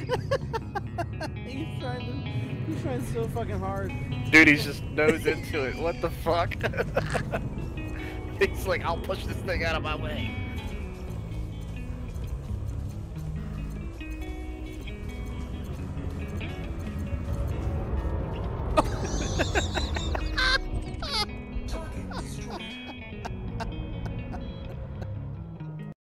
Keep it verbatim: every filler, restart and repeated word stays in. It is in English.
He's trying to. He's trying so fucking hard. Dude, he's just nose into it. What the fuck? He's like, I'll push this thing out of my way.